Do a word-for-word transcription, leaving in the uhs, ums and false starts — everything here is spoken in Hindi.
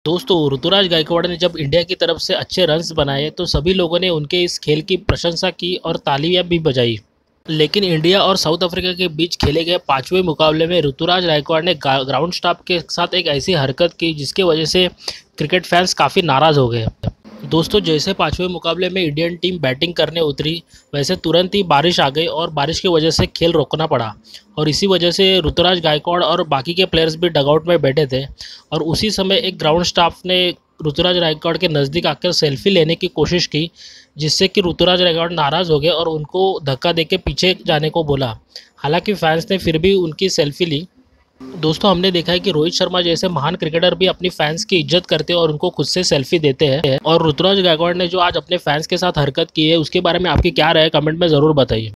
दोस्तों, ऋतुराज गायकवाड़ ने जब इंडिया की तरफ से अच्छे रन्स बनाए तो सभी लोगों ने उनके इस खेल की प्रशंसा की और तालियां भी बजाई। लेकिन इंडिया और साउथ अफ्रीका के बीच खेले गए पांचवें मुकाबले में ऋतुराज गायकवाड़ ने ग्राउंड स्टाफ के साथ एक ऐसी हरकत की जिसकी वजह से क्रिकेट फैंस काफ़ी नाराज़ हो गए। दोस्तों, जैसे पांचवें मुकाबले में इंडियन टीम बैटिंग करने उतरी, वैसे तुरंत ही बारिश आ गई और बारिश की वजह से खेल रोकना पड़ा। और इसी वजह से ऋतुराज गायकवाड़ और बाकी के प्लेयर्स भी डगआउट में बैठे थे और उसी समय एक ग्राउंड स्टाफ ने ऋतुराज गायकवाड़ के नज़दीक आकर सेल्फी लेने की कोशिश की, जिससे कि ऋतुराज गायकवाड़ नाराज़ हो गए और उनको धक्का देके पीछे जाने को बोला। हालांकि फैंस ने फिर भी उनकी सेल्फी ली। दोस्तों, हमने देखा है कि रोहित शर्मा जैसे महान क्रिकेटर भी अपनी फैंस की इज्जत करते हैं और उनको खुद से सेल्फी देते हैं। और ऋतुराज गायकवाड़ ने जो आज अपने फैंस के साथ हरकत की है, उसके बारे में आपकी क्या राय है, कमेंट में ज़रूर बताइए।